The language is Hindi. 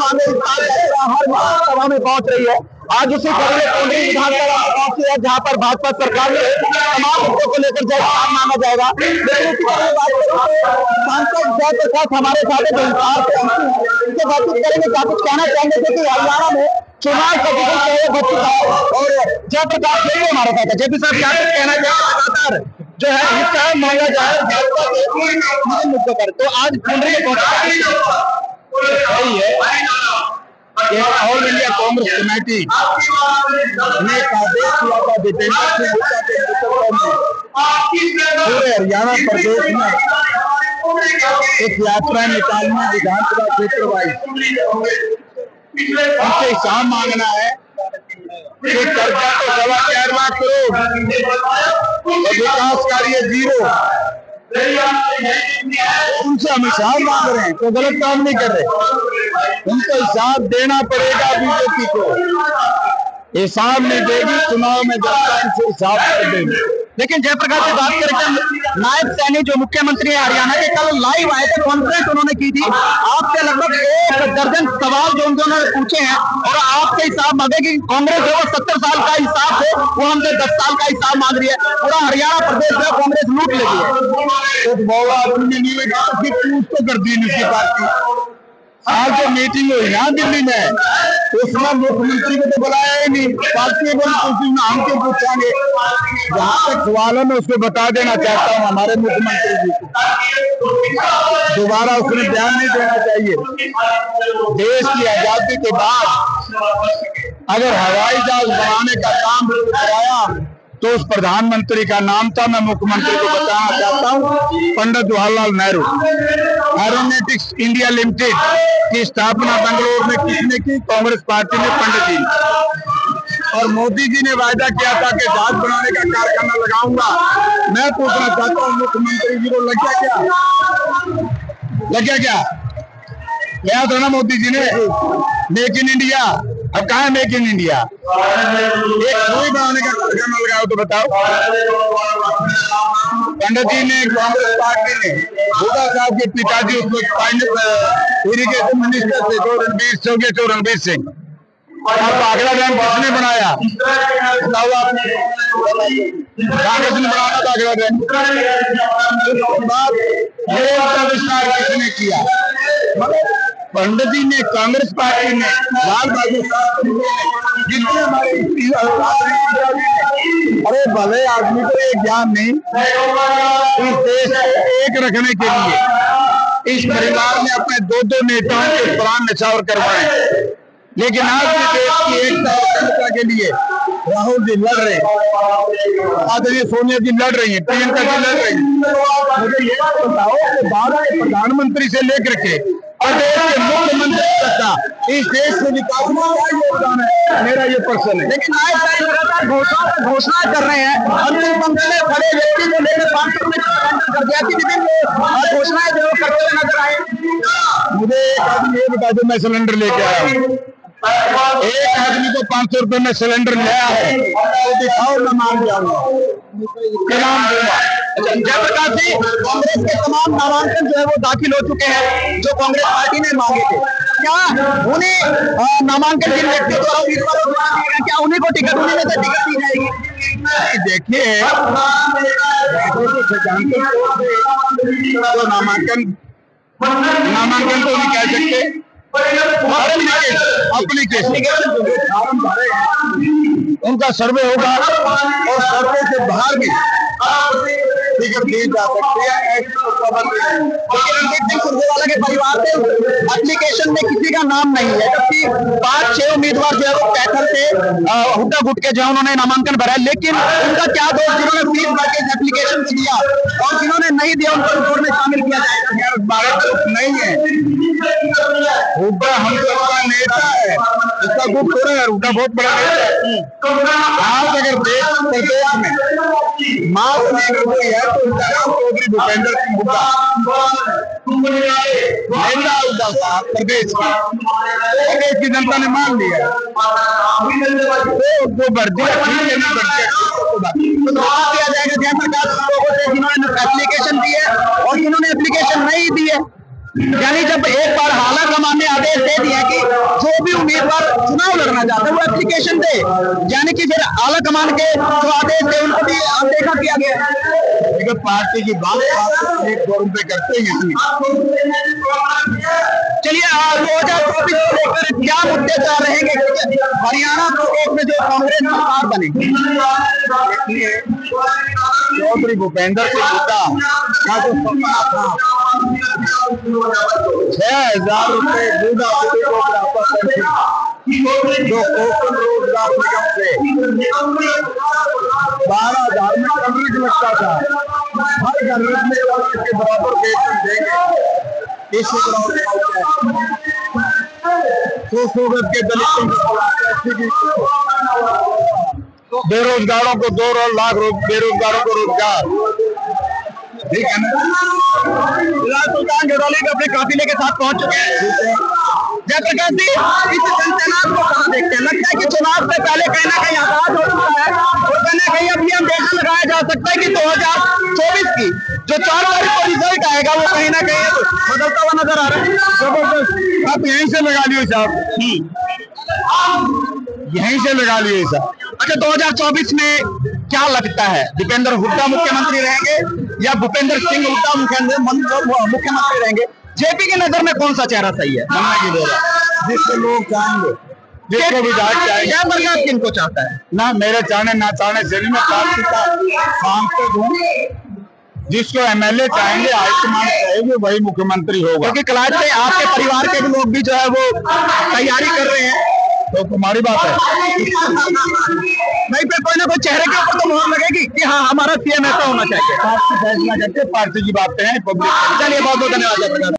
मांगे हर सभा में पहुंच रही है। आज उसी कड़ी में टोंडी विधानसभा में पहुंची है, जहां पर भाजपा सरकार ने तमाम मुद्दों को लेकर जवाब मांगा जाएगा। लेकिन इसी बात करें सांसद जयप्रकाश हमारे साथ उनसे बातचीत करेंगे, क्या कुछ कहना चाहेंगे, क्योंकि हरियाणा में चुनाव का हो चुका है और जयप्रकाश हमारे साथ है। जेपी साहब, क्या कुछ कहना चाहेंगे? लगातार जो है हिस्सा मांगा जाए भाजपा के मुद्दों पर, तो आज टोंडी में सही है कि ऑल इंडिया कांग्रेस कमेटी ने आदेश किया था दीपेंद्र सिंह पूरे हरियाणा प्रदेश में एक यात्रा निकालना विधानसभा क्षेत्र वाइज उनसे हिसाब मांगना है कि कर्जा तो 4.25 लाख करोड़ और विकास कार्य 0, उनसे हम हिसाब मांग रहे हैं, तो गलत काम नहीं कर रहे। उनको हिसाब देना पड़ेगा, बीजेपी को हिसाब नहीं देगी, चुनाव में जनता इनसे हिसाब कर देगी। लेकिन जयप्रकाश से बात करें, नायब सैनी जो मुख्यमंत्री है हरियाणा के, कल लाइव आए थे, कॉन्फ्रेंस उन्होंने की थी, आपसे लगभग 1 दर्जन सवाल जो उन्होंने पूछे हैं और आपसे हिसाब मांगे कि कांग्रेस जो 70 साल का हिसाब है वो हमसे 10 साल का हिसाब मांग रही है, पूरा हरियाणा प्रदेश में कांग्रेस लूट लेगी है। तो बौला आदमी ने तो कर दी उसकी पार्टी। आज जो मीटिंग हुई ना दिल्ली में, उसमें मुख्यमंत्री को तो बुलाया ही नहीं, पार्टी को हम क्यों पूछेंगे? जहाँ तक सवाल है मैं उसको बता देना चाहता हूँ हमारे मुख्यमंत्री जी को, दोबारा उसने ध्यान नहीं देना चाहिए। देश की आजादी के बाद अगर हवाई जहाज बनाने का काम कराया तो उस प्रधानमंत्री का नाम था, मैं मुख्यमंत्री को बताना चाहता हूँ, Pandit Jawaharlal Nehru. Aeronautics India limited की स्थापना बेंगलोर में किसने की? कांग्रेस पार्टी ने, पंडित जी ने। और मोदी जी ने वायदा किया था कि जहाज बनाने का कारखाना लगाऊंगा। मैं पूछना चाहता हूँ मुख्यमंत्री जी को, लग गया क्या? क्या था ना मोदी जी ने मेक इन इंडिया, अब कहा है मेक इन इंडिया? एक कोई बनाने का कारखाना लगाओ तो बताओ। पंडित जी ने, कांग्रेस पार्टी ने, हुड्डा साहब के पिताजी उसको इरिगेशन मिनिस्टर थे, जो रणबीर सिंह, अब आगरा डैम किसने बनाया? कांग्रेस ने बनाया था आगरा डैम। किसने किया? पंडित जी ने, कांग्रेस पार्टी ने, लाल बहादुर शास्त्री ने, जितने हमारे अरे भले आदमी को ये ज्ञान नहीं, इस देश को एक रखने के लिए इस परिवार ने अपने 2 नेताओं के प्राण न्यौछावर करवाए। लेकिन आज भी देश की एकता के लिए राहुल जी लड़ रहे हैं, आदरणीय सोनिया जी लड़ रही है, प्रियंका जी लड़ रही है। मुझे ये बताओ कि भारत के प्रधानमंत्री से लेकर के प्रदेश के मुख्यमंत्री तक इस देश के विकास में क्या योगदान है, मेरा ये पर्सन है। लेकिन आज लगातार घोषणा कर रहे हैं, अंतिम पंक्ति में खड़े व्यक्ति को लेकर 500 रुपए कर दिया, कि घोषणाएं जो करते हुए नजर आए। मुझे एक आदमी ये बता दो, मैं सिलेंडर लेके आया हूँ, एक आदमी को 500 रुपए में सिलेंडर लिया है, दिखाओ, मैं मान जाऊंगा, इनाम दूंगा। जयप्रकाश जी, कांग्रेस के तमाम नामांकन जो है वो दाखिल हो चुके हैं जो कांग्रेस पार्टी ने मांगे थे। क्या उन्हें नामांकन जिन व्यक्तियों द्वारा उम्मीदवारों द्वारा दिए गए, क्या उन्हीं को टिकट, उन्हीं में से टिकट दी जाएगी? देखिए, नामांकन तो नहीं कह सकते, उनका सर्वे होगा और सर्वे से बाहर भी टिकट दी जा सकती है। रणजीत सिंह सुरजेवाला के परिवार से एप्लीकेशन में किसी का नाम नहीं है, जबकि 5-6 उम्मीदवार जो है वो कैथल से हुड्डा गुट के जो है उन्होंने नामांकन भरा है। लेकिन उनका क्या दोष, जिन्होंने फीस भर के एप्लीकेशन को दिया और जिन्होंने नहीं दिया उनको रिपोर्ट में शामिल किया जाएगा? भारत नहीं है, हुड्डा हम सबका नेता है, इसका गुट थोड़ा है, हुड्डा बहुत बड़ा नेता है। आज अगर देश प्रदेश में मास लीडर कोई है तो उनका नाम चौधरी भूपेंद्र सिंह हुड्डा, नेता हुड्डा साहब प्रदेश की जनता ने मान लिया, तो भर दिया, ठीक है ना, भर दिया जाएगा। जयप्रकाश लोगों से जिन्होंने एप्लीकेशन दी है और जिन्होंने एप्लीकेशन नहीं दी है, यानी जब एक बार हाला कमान ने आदेश दे दिया कि फिर आला कमान के जो आदेश थे उनको भी अनदेखा किया गया। देखिए पार्टी की बात फोरम पे करते हैं। चलिए 2024 को लेकर क्या मुद्दे चल रहेंगे हरियाणा प्रदेश में जो कांग्रेस सरकार बनेगी? चौधरी भूपेंद्र सिंह हुड्डा का जो सपना था 6,000 रुपए बूढ़ा बूढ़ी को बराबर पेंशन, जो कोकण रोजगार निगम से 12,000 में कवरेज लगता था, हर गरीब में कवरेज के बराबर वेतन देंगे। इसी सुसुगत के दलितों को बेरोजगारों को 2 लाख बेरोजगारों को रोजगार, ठीक है ना। सुल्तान गढ़वाली अपने काफिले के साथ पहुंच चुके हैं। जयप्रकाश जी, इस जनतनाव को कहां देखते हैं? लगता है कि चुनाव से पहले कहीं ना कहीं आगाज हो चुका है और कहीं ना कहीं अभी अंदेशा लगाया जा सकता है कि 2024 की जो 4 तारीख को रिजल्ट आएगा वो कहीं ना कहीं बदलता हुआ नजर आ रहा है। जबरदस्त, आप यहीं से लगा लिए साहब, यहीं से लगा लिए साहब। अच्छा, 2024 में क्या लगता है, दीपेंद्र हुड्डा मुख्यमंत्री रहेंगे या भूपेंद्र सिंह हुड्डा मुख्यमंत्री रहेंगे? जेपी की नजर में कौन सा चेहरा सही है? मन्ना की देगा, जिसको लोग चाहेंगे, जिसको विधायक चाहेंगे। जयप्रकाश किनको चाहता है? ना मेरे चाहने ना चाहने से नहीं, मैं पार्टी का सांसद हूँ। जिसको एमएलए चाहेंगे, हाईकमान चाहेंगे, वही मुख्यमंत्री होगा। क्योंकि कलाज से आपके परिवार के भी लोग भी जो है वो तैयारी कर रहे हैं, तो तुम्हारी बात है नहीं फिर कोई ना कोई चेहरे के ऊपर तो मोहर लगेगी कि हाँ हमारा सीएम ऐसा होना चाहिए। पार्टी फैसला करके पार्टी की बातें हैं, पब्लिक। चलिए बहुत बहुत धन्यवाद।